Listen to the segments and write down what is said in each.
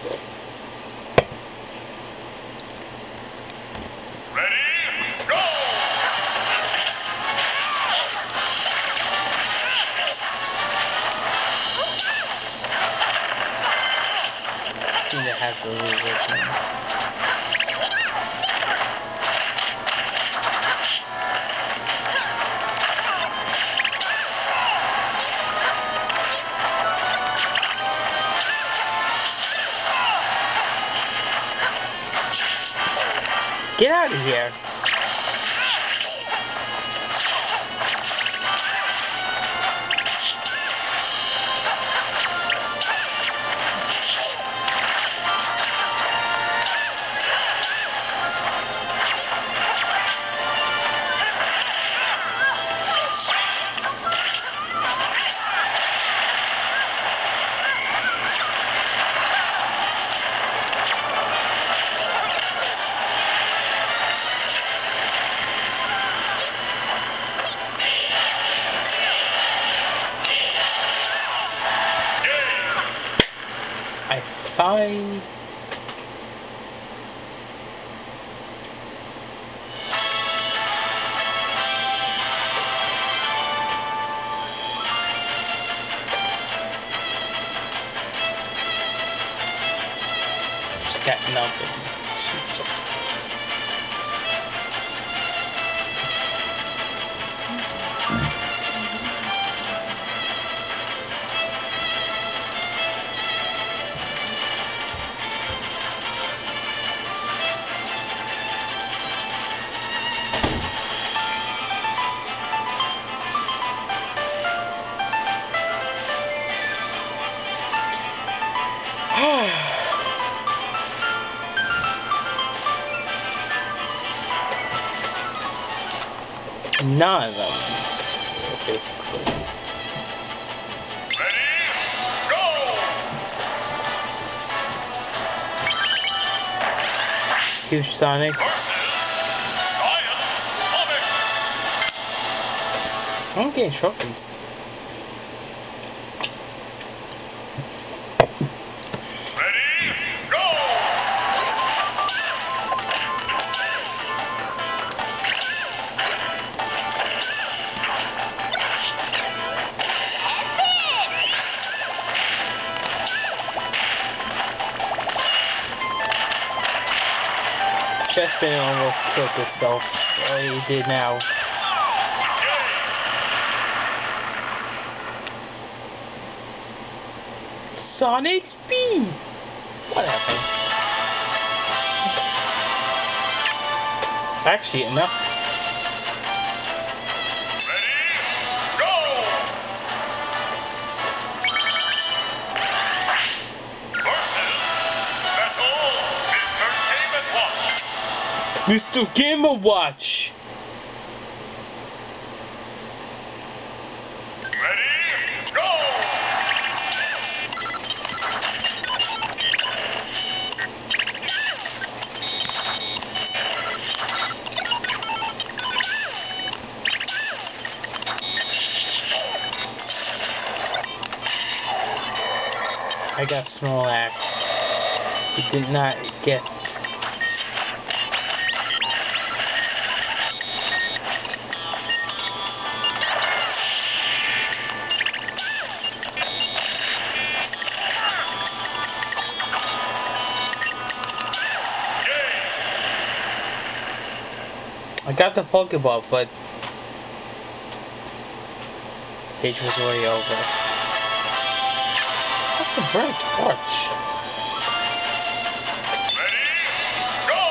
That has the reverse. Get out of here. Fine. Just got nothing. None of them. Basically. Ready, go! Huge Sonic. I'm getting trophies. Chest spinning almost killed itself. He did now. Sonic Speed! What happened? Actually, enough. Mr. Game & Watch! Ready, go! I got small axe. You did not get. I got the Pokeball, but stage was already over. What's the bright torch? Ready, go!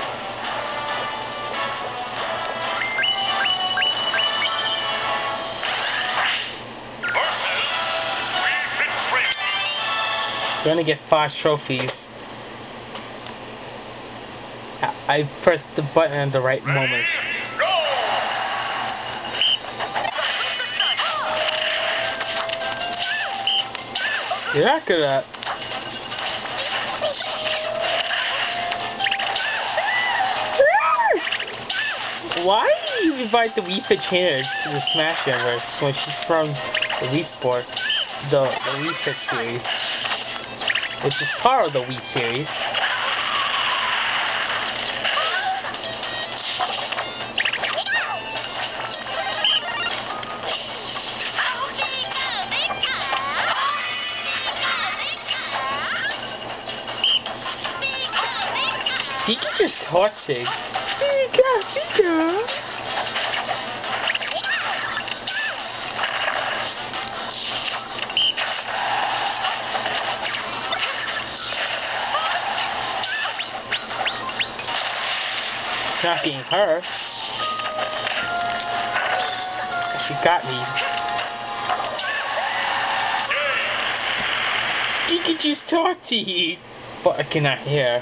Versus Wii Fit Street. You're gonna get 5 trophies. I pressed the button at the right moment. You're not gonna. Why do you invite the Wii Fit trainer to the Smash universe when she's from the Wii Sport, the Wii Fit series? which is part of the Wii series. Pikachu's torching. Pika. Not getting her. She got me. Pikachu's talk to you, but I cannot hear.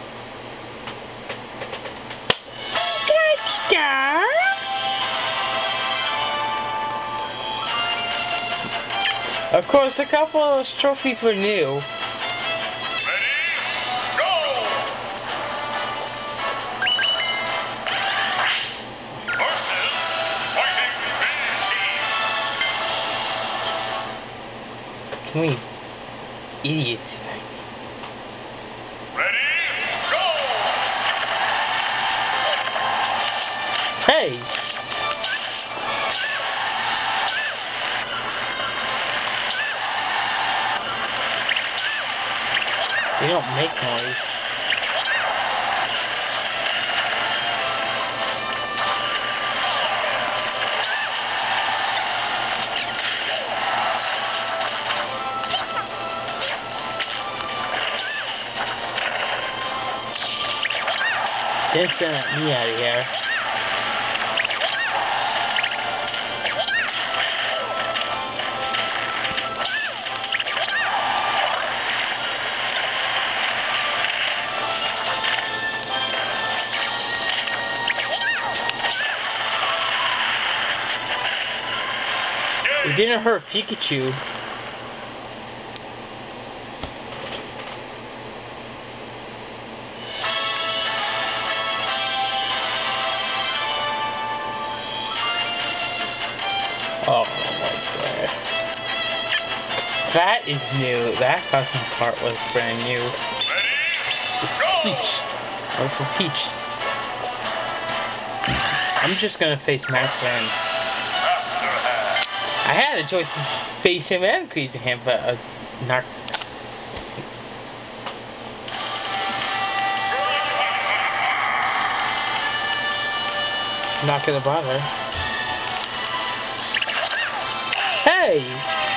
Of course, a couple of those trophies were new. Ready? Go! Versus Fighting Team. Can we? Idiots. Ready? Go! Hey! They don't make noise. They're sending me out of here. It didn't hurt Pikachu. Oh my god. That is new. That custom part was brand new. Ready? Go! Peach. Oh, for Peach. I'm just gonna face Master Hand. Master Hand. I had a choice to face him and Crazy Hand, but not. Not gonna bother. Hey!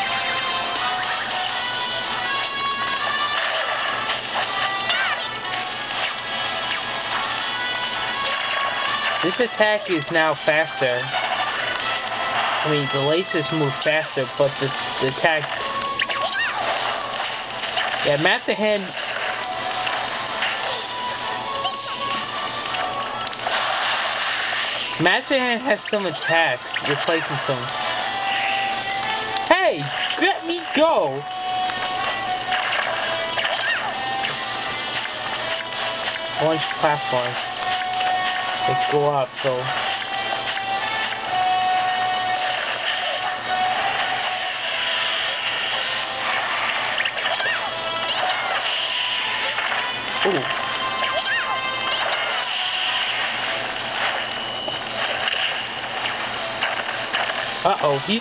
This attack is now faster. I mean, the laces move faster, but the attack... Yeah, Master Hand... Master Hand has some attacks, replacing some... Hey! Let me go! Orange platforms. They go up, so... Ooh. Uh-oh, he's...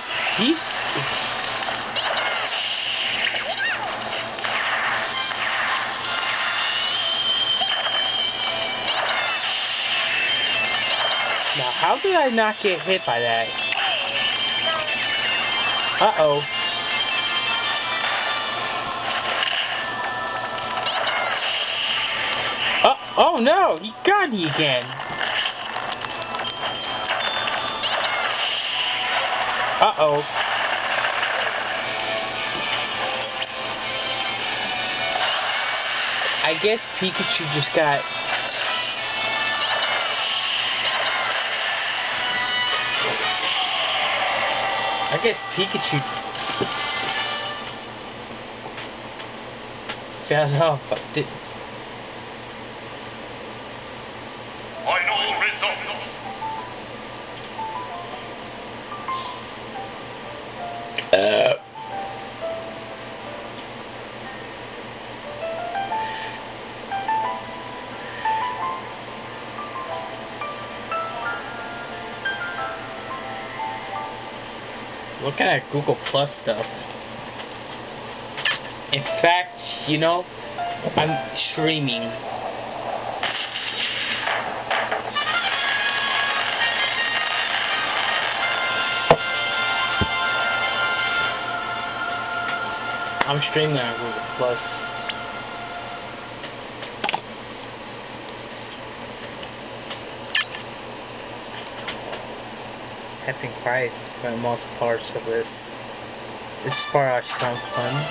Now, how did I not get hit by that? Uh-oh. Oh no, he got me again. Uh-oh. I guess Pikachu just got... I guess Pikachu got off. Final result. looking at Google Plus stuff. In fact, you know, I'm streaming. I'm streaming on Google Plus. Having price for most parts of this. This part actually sounds fun.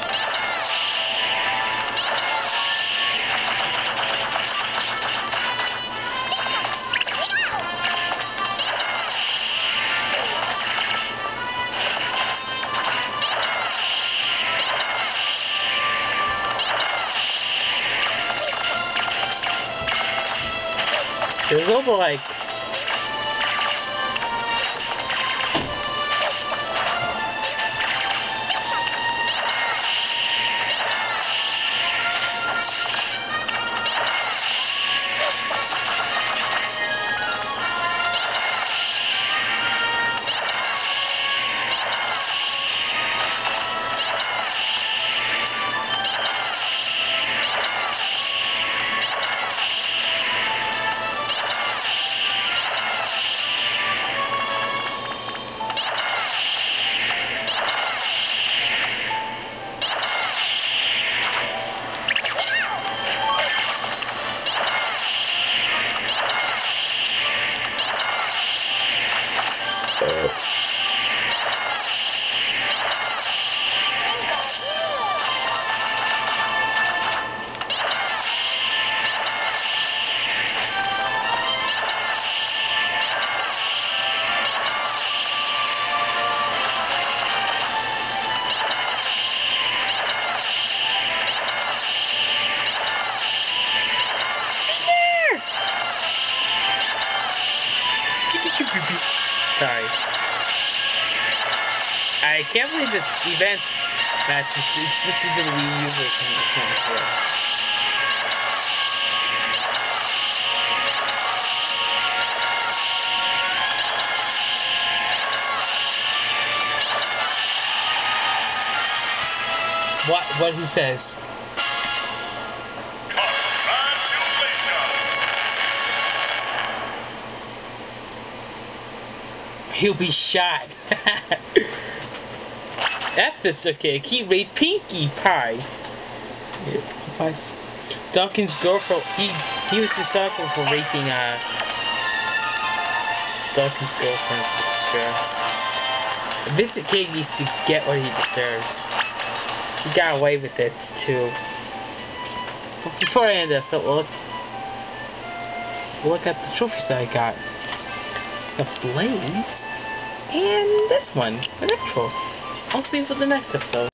There's over like sorry. I can't believe this event match is supposed to be the Wii U version of the What he says? He'll be shot. That's just okay. He raped Pinkie Pie. Duncan's girlfriend. He was responsible for raping Duncan's girlfriend's sister. This kid needs to get what he deserves. He got away with it too. Before I end this, look at the trophies that I got. The Blaze. And this one, Electro. I'll see you for the next episode.